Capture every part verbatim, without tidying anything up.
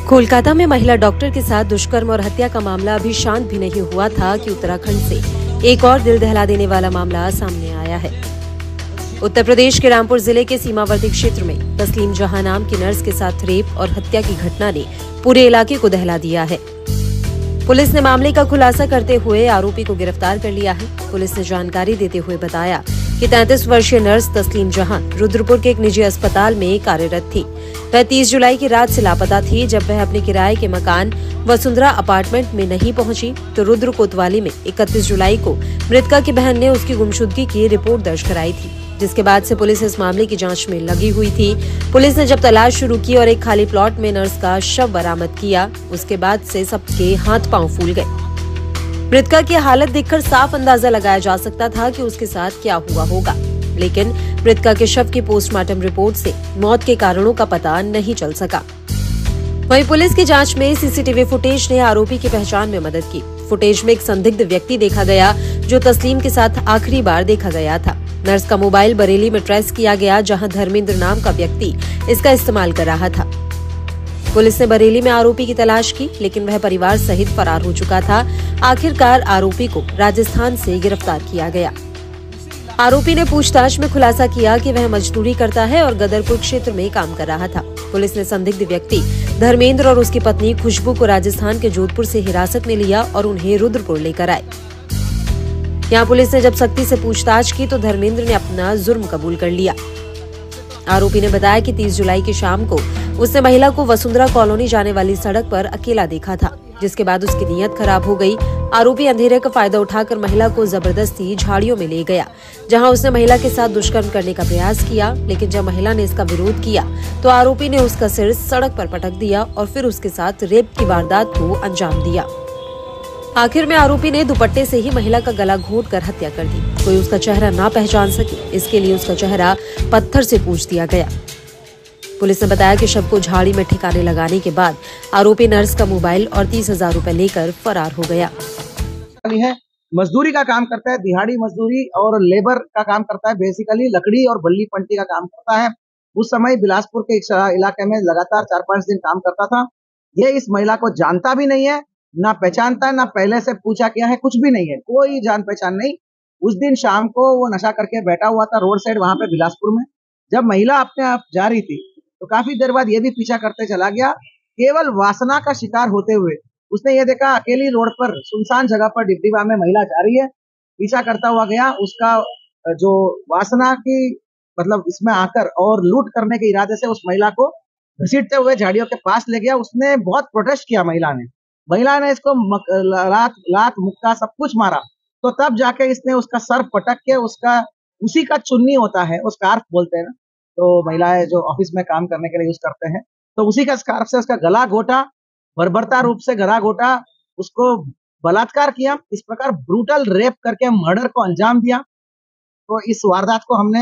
कोलकाता में महिला डॉक्टर के साथ दुष्कर्म और हत्या का मामला अभी शांत भी नहीं हुआ था कि उत्तराखंड से एक और दिल दहला देने वाला मामला सामने आया है। उत्तर प्रदेश के रामपुर जिले के सीमावर्ती क्षेत्र में तस्लीम जहां नाम की नर्स के साथ रेप और हत्या की घटना ने पूरे इलाके को दहला दिया है। पुलिस ने मामले का खुलासा करते हुए आरोपी को गिरफ्तार कर लिया है। पुलिस ने जानकारी देते हुए बताया कि तैंतीस वर्षीय नर्स तस्लीम जहां रुद्रपुर के एक निजी अस्पताल में कार्यरत थी। वह तीस जुलाई की रात से लापता थी। जब वह अपने किराए के मकान वसुंधरा अपार्टमेंट में नहीं पहुंची तो रुद्र कोतवाली में इकतीस जुलाई को मृतका की बहन ने उसकी गुमशुदगी की रिपोर्ट दर्ज कराई थी, जिसके बाद से पुलिस इस मामले की जांच में लगी हुई थी। पुलिस ने जब तलाश शुरू की और एक खाली प्लॉट में नर्स का शव बरामद किया, उसके बाद से सबके हाथ पांव फूल गए। मृतका की हालत देखकर साफ अंदाजा लगाया जा सकता था कि उसके साथ क्या हुआ होगा, लेकिन मृतका के शव की पोस्टमार्टम रिपोर्ट से मौत के कारणों का पता नहीं चल सका। वहीं पुलिस की जांच में सीसीटीवी फुटेज ने आरोपी की पहचान में मदद की। फुटेज में एक संदिग्ध व्यक्ति देखा गया जो तस्लीम के साथ आखिरी बार देखा गया था। नर्स का मोबाइल बरेली में ट्रेस किया गया, जहां धर्मेंद्र नाम का व्यक्ति इसका इस्तेमाल कर रहा था। पुलिस ने बरेली में आरोपी की तलाश की, लेकिन वह परिवार सहित फरार हो चुका था। आखिरकार आरोपी को राजस्थान से गिरफ्तार किया गया। आरोपी ने पूछताछ में खुलासा किया कि वह मजदूरी करता है और गदरपुर क्षेत्र में काम कर रहा था। पुलिस ने संदिग्ध व्यक्ति धर्मेंद्र और उसकी पत्नी खुशबू को राजस्थान के जोधपुर से हिरासत में लिया और उन्हें रुद्रपुर लेकर आए। यहाँ पुलिस ने जब सख्ती से पूछताछ की तो धर्मेंद्र ने अपना जुर्म कबूल कर लिया। आरोपी ने बताया कि तीस जुलाई की शाम को उसने महिला को वसुंधरा कॉलोनी जाने वाली सड़क पर अकेला देखा था, जिसके बाद उसकी नीयत खराब हो गई। आरोपी अंधेरे का फायदा उठाकर महिला को जबरदस्ती झाड़ियों में ले गया, जहां उसने महिला के साथ दुष्कर्म करने का प्रयास किया। लेकिन जब महिला ने इसका विरोध किया तो आरोपी ने उसका सिर सड़क पर पटक दिया और फिर उसके साथ रेप की वारदात को अंजाम दिया। आखिर में आरोपी ने दुपट्टे से ही महिला का गला घोंट कर हत्या कर दी। कोई उसका चेहरा ना पहचान सके, इसके लिए उसका चेहरा पत्थर से पूछ दिया गया। पुलिस ने बताया कि शव को झाड़ी में ठिकाने लगाने के बाद आरोपी नर्स का मोबाइल और तीस हजार रूपए लेकर फरार हो गया। है मजदूरी का काम करता है, दिहाड़ी मजदूरी और लेबर का काम करता है। बेसिकली लकड़ी और बल्ली पंटी का काम करता है। उस समय बिलासपुर के इलाके में लगातार चार पांच दिन काम करता था। ये इस महिला को जानता भी नहीं है, ना पहचानता है, ना पहले से पूछा किया है, कुछ भी नहीं है, कोई जान पहचान नहीं। उस दिन शाम को वो नशा करके बैठा हुआ था रोड साइड वहां पे बिलासपुर में। जब महिला अपने आप जा रही थी तो काफी देर बाद ये भी पीछा करते चला गया। केवल वासना का शिकार होते हुए उसने ये देखा अकेली रोड पर सुनसान जगह पर डिब्डीबा में महिला जा रही है, पीछा करता हुआ गया। उसका जो वासना की मतलब इसमें आकर और लूट करने के इरादे से उस महिला को घसीटते हुए झाड़ियों के पास ले गया। उसने बहुत प्रोटेस्ट किया महिला ने महिला ने इसको लात लात मुक्का सब कुछ मारा, तो तब जाके इसने उसका सर पटक के उसका उसी का चुन्नी होता है, वो स्कार्फ बोलते हैं ना, तो महिलाएं जो ऑफिस में काम करने के लिए यूज करते हैं, तो उसी का स्कार्फ से उसका गला घोटा, बर्बरता रूप से गला घोटा, उसको बलात्कार किया। इस प्रकार ब्रूटल रेप करके मर्डर को अंजाम दिया। तो इस वारदात को हमने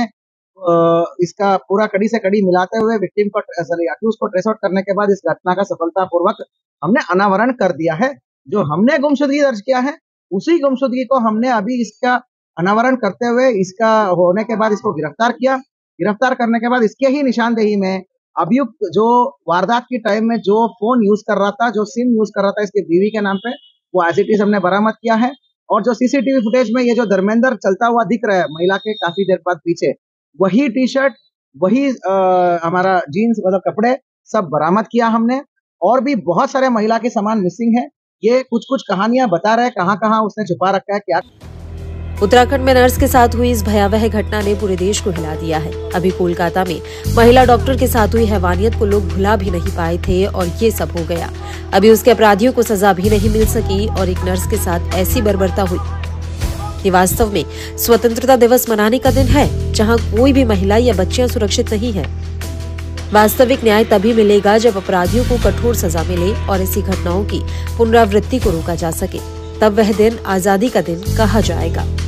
इसका पूरा कड़ी से कड़ी मिलाते हुए विक्टिम को सॉरी अक्यूज को ट्रेस आउट करने के बाद इस घटना का सफलतापूर्वक हमने अनावरण कर दिया है। जो हमने गुमशुदगी दर्ज किया है उसी गुमशुदगी को हमने अभी इसका अनावरण करते हुए इसका होने के बाद इसको गिरफ्तार किया। गिरफ्तार करने के बाद इसके ही निशानदेही में अभियुक्त जो वारदात की टाइम में जो फोन यूज कर रहा था, जो सिम यूज कर रहा था इसके बीवी के नाम पे, वो एज इट इज हमने बरामद किया है। और जो सीसीटीवी फुटेज में ये जो धर्मेंद्र चलता हुआ दिख रहा है महिला के काफी देर बाद पीछे, वही टी शर्ट, वही आ, हमारा जीन्स मतलब कपड़े सब बरामद किया हमने। और भी बहुत सारे महिला के सामान मिसिंग है। ये कुछ कुछ कहानियां बता रहे हैं कहाँ कहाँ उसने छुपा रखा है क्या। उत्तराखंड में नर्स के साथ हुई इस भयावह घटना ने पूरे देश को हिला दिया है। अभी कोलकाता में महिला डॉक्टर के साथ हुई हैवानियत को लोग भुला भी नहीं पाए थे और ये सब हो गया। अभी उसके अपराधियों को सजा भी नहीं मिल सकी और एक नर्स के साथ ऐसी बर्बरता हुई। ये वास्तव में स्वतंत्रता दिवस मनाने का दिन है, जहां कोई भी महिला या बच्चियां सुरक्षित नहीं है। वास्तविक न्याय तभी मिलेगा जब अपराधियों को कठोर सजा मिले और ऐसी घटनाओं की पुनरावृत्ति को रोका जा सके। तब वह दिन आजादी का दिन कहा जाएगा।